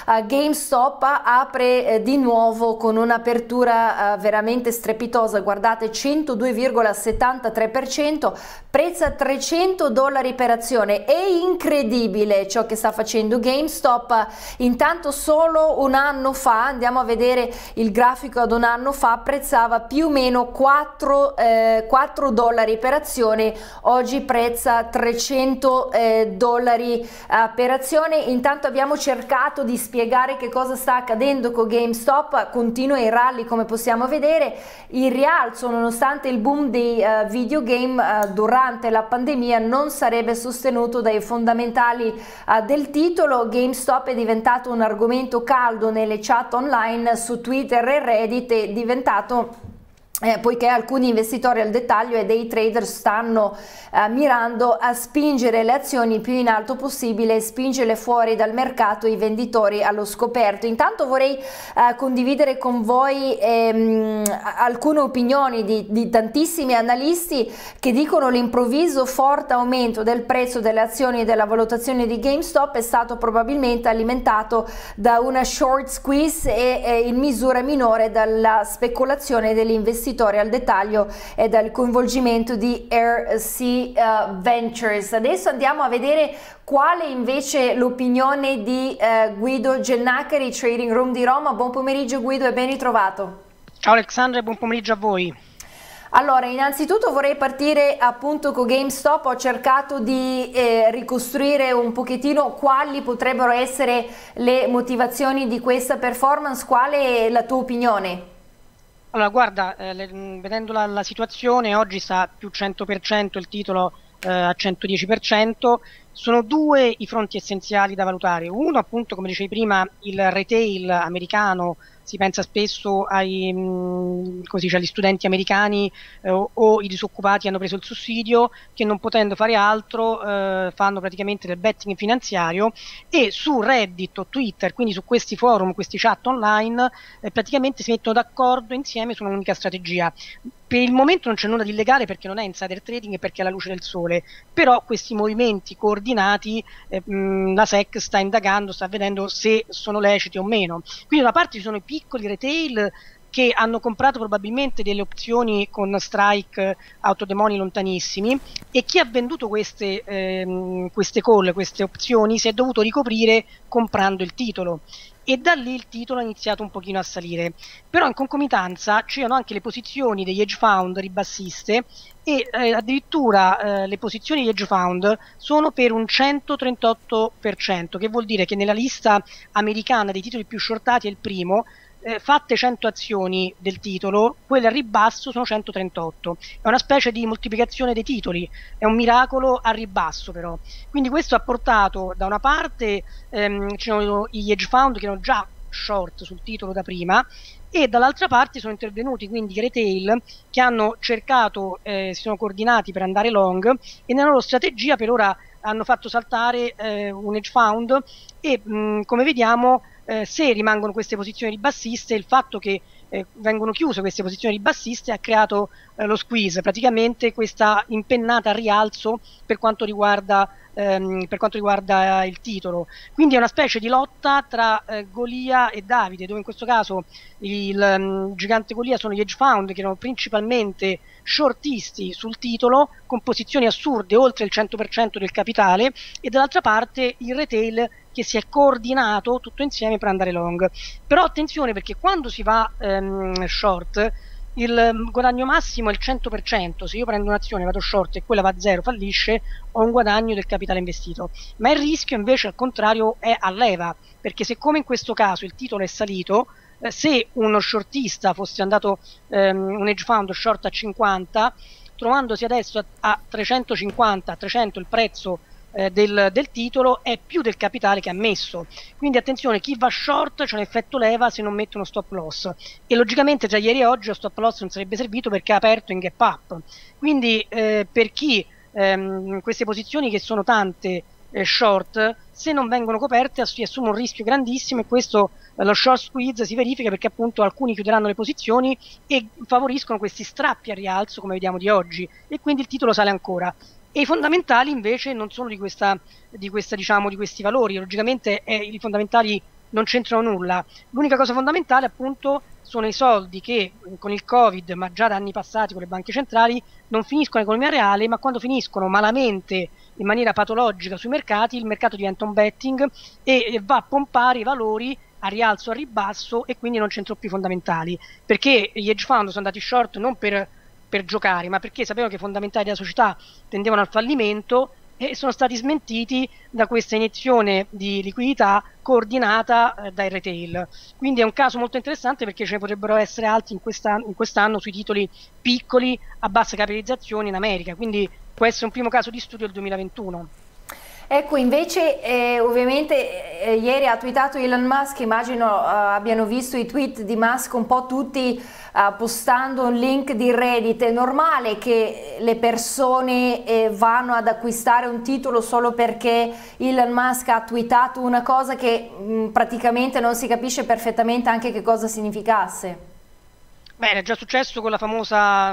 GameStop apre di nuovo con un'apertura veramente strepitosa, guardate, 102,73%, prezzo a $300 per azione. È incredibile ciò che sta facendo GameStop. Intanto solo un anno fa, andiamo a vedere il grafico ad un anno fa, prezzava più o meno 4 dollari per azione, oggi prezza $300 per azione. Intanto abbiamo cercato di spiegare che cosa sta accadendo con GameStop, continua i rally come possiamo vedere, il rialzo nonostante il boom dei videogame durante la pandemia non sarebbe sostenuto dai fondamentali del titolo. GameStop è diventato un argomento caldo nelle chat online su Twitter e Reddit, è diventato poiché alcuni investitori al dettaglio e dei trader stanno mirando a spingere le azioni più in alto possibile e spingerle fuori dal mercato, i venditori allo scoperto. Intanto vorrei condividere con voi alcune opinioni di tantissimi analisti che dicono l'improvviso forte aumento del prezzo delle azioni e della valutazione di GameStop è stato probabilmente alimentato da una short squeeze e in misura minore dalla speculazione degli investitori al dettaglio e dal coinvolgimento di RC Ventures. Adesso andiamo a vedere quale invece l'opinione di Guido Gennacari, Trading Room di Roma. Buon pomeriggio Guido e ben ritrovato. Ciao Alexandra e buon pomeriggio a voi. Allora, innanzitutto vorrei partire appunto con GameStop. Ho cercato di ricostruire un pochettino quali potrebbero essere le motivazioni di questa performance. Qual è la tua opinione? Allora, guarda, vedendo la situazione, oggi sta più 100%, il titolo a 110%, sono due i fronti essenziali da valutare. Uno, appunto, come dicevi prima, il retail americano. Si pensa spesso agli studenti americani o i disoccupati hanno preso il sussidio, che non potendo fare altro fanno praticamente del betting finanziario, e su Reddit o Twitter, quindi su questi forum, questi chat online, praticamente si mettono d'accordo insieme su un'unica strategia. Per il momento non c'è nulla di illegale perché non è insider trading e perché è alla luce del sole, però questi movimenti coordinati la SEC sta indagando, sta vedendo se sono leciti o meno. Quindi da una parte ci sono i piccoli retail che hanno comprato probabilmente delle opzioni con strike out of the money lontanissimi, e chi ha venduto queste call, queste opzioni, si è dovuto ricoprire comprando il titolo. E da lì il titolo ha iniziato un pochino a salire, però in concomitanza c'erano anche le posizioni degli hedge fund ribassiste e addirittura le posizioni di hedge fund sono per un 138%, che vuol dire che nella lista americana dei titoli più shortati è il primo. Fatte 100 azioni del titolo, quelle a ribasso sono 138, è una specie di moltiplicazione dei titoli, è un miracolo a ribasso però. Quindi questo ha portato, da una parte c'erano gli hedge fund che erano già short sul titolo da prima, e dall'altra parte sono intervenuti quindi i retail che hanno cercato, si sono coordinati per andare long, e nella loro strategia per ora hanno fatto saltare un hedge fund e come vediamo se rimangono queste posizioni ribassiste, il fatto che vengono chiuse queste posizioni ribassiste ha creato lo squeeze, praticamente questa impennata a rialzo per quanto riguarda il titolo. Quindi è una specie di lotta tra Golia e Davide, dove in questo caso il gigante Golia sono gli hedge fund che erano principalmente shortisti sul titolo con posizioni assurde oltre il 100% del capitale, e dall'altra parte il retail che si è coordinato tutto insieme per andare long. Però attenzione, perché quando si va short il guadagno massimo è il 100%, se io prendo un'azione, vado short e quella va a zero, fallisce, ho un guadagno del capitale investito. Ma il rischio invece al contrario è a leva, perché se come in questo caso il titolo è salito, se uno shortista fosse andato un hedge fund short a 50, trovandosi adesso a 350, a 300 il prezzo del titolo, è più del capitale che ha messo. Quindi attenzione, chi va short c'è un effetto leva se non mette uno stop loss, e logicamente tra ieri e oggi lo stop loss non sarebbe servito perché ha aperto in gap up. Quindi per chi queste posizioni che sono tante short, se non vengono coperte si assume un rischio grandissimo, e questo lo short squeeze si verifica perché appunto alcuni chiuderanno le posizioni e favoriscono questi strappi a rialzo come vediamo di oggi, e quindi il titolo sale ancora. E i fondamentali invece non sono di questi valori, logicamente i fondamentali non c'entrano nulla. L'unica cosa fondamentale appunto sono i soldi che con il Covid, ma già da anni passati con le banche centrali, non finiscono nell'economia reale, ma quando finiscono malamente in maniera patologica sui mercati, il mercato diventa un betting e va a pompare i valori a rialzo, a ribasso, e quindi non c'entrano più i fondamentali, perché gli hedge fund sono andati short non per giocare, ma perché sapevano che i fondamentali della società tendevano al fallimento e sono stati smentiti da questa iniezione di liquidità coordinata dai retail. Quindi è un caso molto interessante, perché ce ne potrebbero essere altri in quest'anno sui titoli piccoli a bassa capitalizzazione in America, quindi può essere un primo caso di studio del 2021. Ecco, invece ovviamente ieri ha tweetato Elon Musk, immagino abbiano visto i tweet di Musk un po' tutti postando un link di Reddit. È normale che le persone vanno ad acquistare un titolo solo perché Elon Musk ha tweetato una cosa che praticamente non si capisce perfettamente anche che cosa significasse? Beh, è già successo con la famosa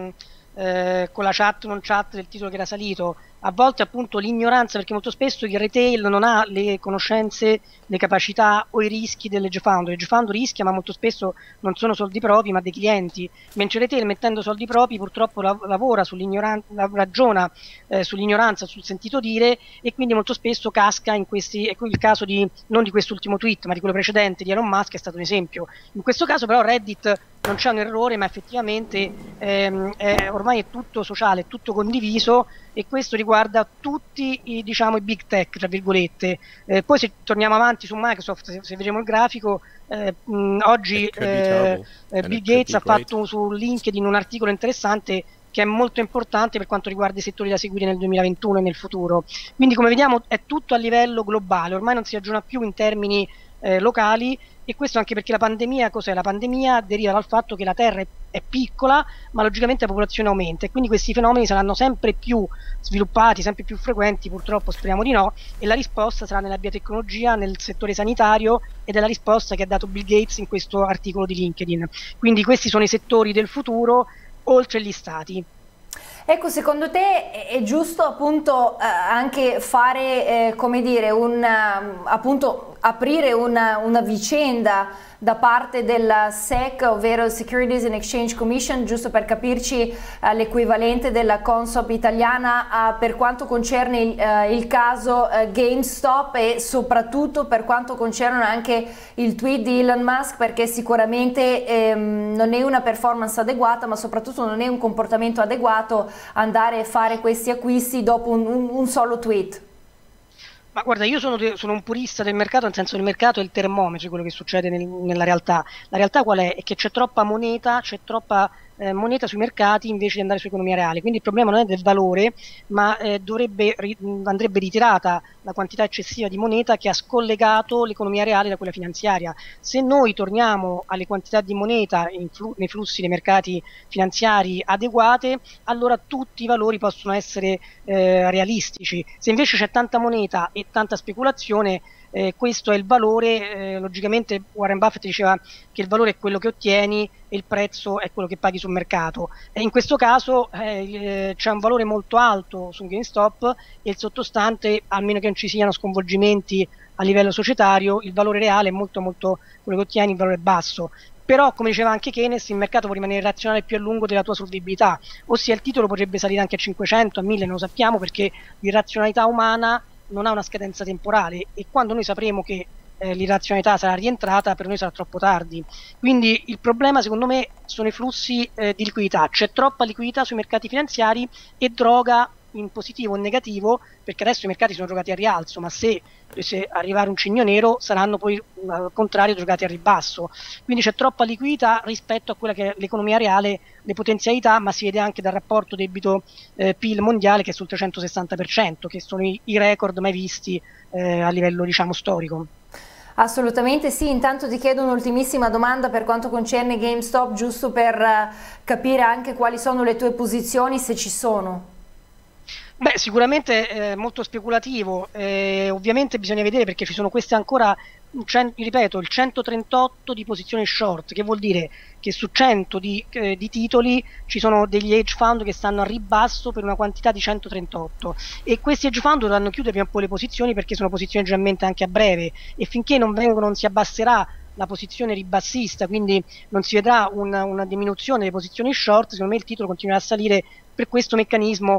con la chat non chat del titolo che era salito. A volte appunto l'ignoranza, perché molto spesso il retail non ha le conoscenze, le capacità o i rischi dell'hedge fund. L'hedge fund rischia, ma molto spesso non sono soldi propri ma dei clienti, mentre il retail, mettendo soldi propri, purtroppo lavora sull'ignoranza, ragiona sull'ignoranza, sul sentito dire, e quindi molto spesso casca in questi. Ecco, il caso di non di quest'ultimo tweet ma di quello precedente di Elon Musk è stato un esempio. In questo caso però Reddit non c'è un errore, ma effettivamente ormai è tutto sociale, è tutto condiviso, e questo riguarda tutti i big tech, tra virgolette. Poi se torniamo avanti su Microsoft, se vedremo il grafico, oggi Bill Gates ha fatto su LinkedIn un articolo interessante che è molto importante per quanto riguarda i settori da seguire nel 2021 e nel futuro. Quindi, come vediamo, è tutto a livello globale, ormai non si ragiona più in termini locali, e questo anche perché la pandemia, cos'è? La pandemia deriva dal fatto che la Terra è piccola, ma logicamente la popolazione aumenta, e quindi questi fenomeni saranno sempre più sviluppati, sempre più frequenti, purtroppo speriamo di no, e la risposta sarà nella biotecnologia, nel settore sanitario, ed è la risposta che ha dato Bill Gates in questo articolo di LinkedIn. Quindi questi sono i settori del futuro, oltre gli stati. Ecco, secondo te è giusto appunto anche fare, come dire, appunto aprire una vicenda da parte della SEC, ovvero Securities and Exchange Commission, giusto per capirci l'equivalente della Consob italiana, per quanto concerne il caso GameStop, e soprattutto per quanto concerne anche il tweet di Elon Musk, perché sicuramente non è una performance adeguata, ma soprattutto non è un comportamento adeguato andare a fare questi acquisti dopo un solo tweet. Ma guarda, io sono un purista del mercato, nel senso che il mercato è il termometro di quello che succede nella realtà. La realtà qual è? È che c'è troppa moneta, moneta sui mercati invece di andare sull'economia reale. Quindi il problema non è del valore, ma andrebbe ritirata la quantità eccessiva di moneta che ha scollegato l'economia reale da quella finanziaria. Se noi torniamo alle quantità di moneta nei flussi dei mercati finanziari adeguate, allora tutti i valori possono essere realistici. Se invece c'è tanta moneta e tanta speculazione, questo è il valore. Logicamente Warren Buffett diceva che il valore è quello che ottieni e il prezzo è quello che paghi sul mercato, e in questo caso c'è un valore molto alto su GameStop, e il sottostante, almeno che non ci siano sconvolgimenti a livello societario, il valore reale è molto quello che ottieni, il valore è basso. Però, come diceva anche Keynes, il mercato può rimanere razionale più a lungo della tua solvibilità, ossia il titolo potrebbe salire anche a 500, a 1000, non lo sappiamo, perché l'irrazionalità umana non ha una scadenza temporale, e quando noi sapremo che l'irrazionalità sarà rientrata, per noi sarà troppo tardi. Quindi il problema, secondo me, sono i flussi di liquidità. C'è troppa liquidità sui mercati finanziari e droga in positivo o in negativo, perché adesso i mercati sono giocati a rialzo, ma se dovesse arrivare un cigno nero saranno poi al contrario giocati a ribasso. Quindi c'è troppa liquidità rispetto a quella che è l'economia reale, le potenzialità, ma si vede anche dal rapporto debito PIL mondiale che è sul 360%, che sono i record mai visti a livello storico. Assolutamente sì. Intanto ti chiedo un'ultimissima domanda per quanto concerne GameStop, giusto per capire anche quali sono le tue posizioni, se ci sono. Beh, sicuramente molto speculativo, ovviamente bisogna vedere perché ci sono queste ancora, ripeto, il 138 di posizioni short, che vuol dire che su 100 di titoli ci sono degli hedge fund che stanno a ribasso per una quantità di 138 e questi hedge fund dovranno chiudere prima o poi le posizioni perché sono posizioni generalmente anche a breve e finché non si abbasserà la posizione ribassista, quindi non si vedrà una diminuzione delle posizioni short, secondo me il titolo continuerà a salire per questo meccanismo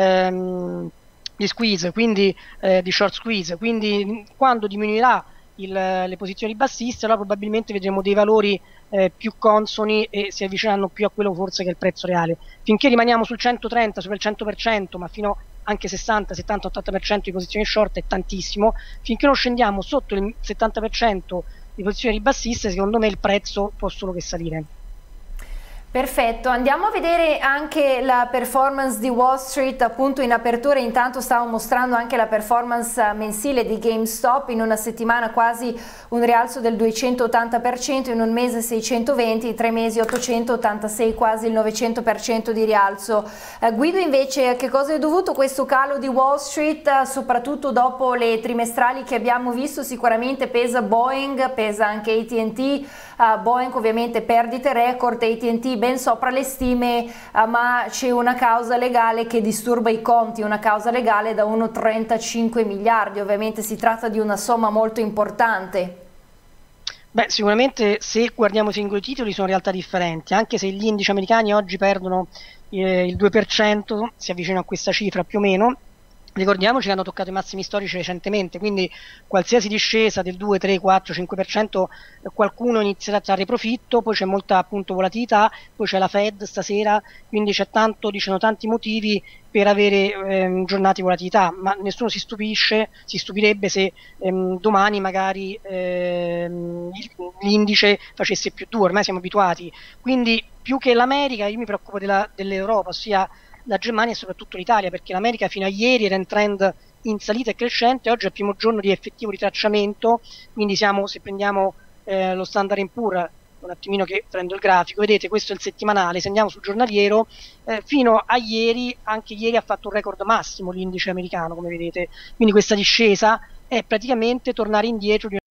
di squeeze, quindi di short squeeze, quindi quando diminuirà le posizioni bassiste allora probabilmente vedremo dei valori più consoni e si avvicineranno più a quello forse che è il prezzo reale. Finché rimaniamo sul 130, sopra il 100%, ma fino anche 60, 70, 80% di posizioni short è tantissimo, finché non scendiamo sotto il 70% di posizioni ribassiste, secondo me il prezzo può solo che salire. Perfetto, andiamo a vedere anche la performance di Wall Street, appunto in apertura intanto stavo mostrando anche la performance mensile di GameStop, in una settimana quasi un rialzo del 280%, in un mese 620, in 3 mesi 886, quasi il 900% di rialzo. Guido, invece, a che cosa è dovuto questo calo di Wall Street, soprattutto dopo le trimestrali che abbiamo visto? Sicuramente pesa Boeing, pesa anche AT&T, Boeing ovviamente perdite record, AT&T ben sopra le stime, ma c'è una causa legale che disturba i conti, una causa legale da 1,35 miliardi, ovviamente si tratta di una somma molto importante. Beh, sicuramente se guardiamo i singoli titoli sono realtà differenti, anche se gli indici americani oggi perdono il 2%, si avvicinano a questa cifra più o meno. Ricordiamoci che hanno toccato i massimi storici recentemente, quindi qualsiasi discesa del 2, 3, 4, 5% qualcuno inizierà a trarre profitto, poi c'è molta appunto volatilità, poi c'è la Fed stasera, quindi c'è tanto, diciamo, tanti motivi per avere giornate di volatilità, ma nessuno si stupirebbe se domani magari l'indice facesse più 2, ormai siamo abituati, quindi più che l'America io mi preoccupo dell'Europa, ossia la Germania e soprattutto l'Italia, perché l'America fino a ieri era in trend in salita e crescente, oggi è il primo giorno di effettivo ritracciamento, quindi siamo, se prendiamo lo Standard & Poor's, un attimino che prendo il grafico, vedete questo è il settimanale, se andiamo sul giornaliero, fino a ieri, anche ieri ha fatto un record massimo l'indice americano, come vedete, quindi questa discesa è praticamente tornare indietro di